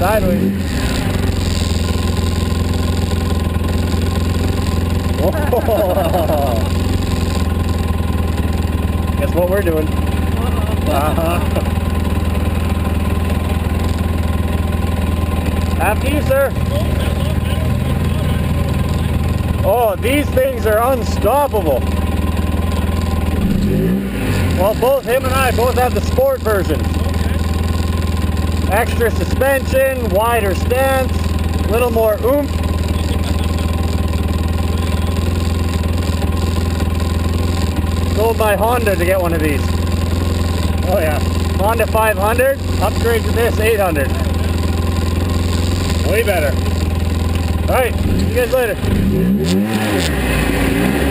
Sideways. Oh. Guess what we're doing? After you, sir. Oh, these things are unstoppable. Well, both him and I both have the sport version. Extra suspension, wider stance, a little more oomph. Sold by Honda to get one of these. Oh yeah, Honda 500, upgrade to this 800. Way better. Alright, see you guys later.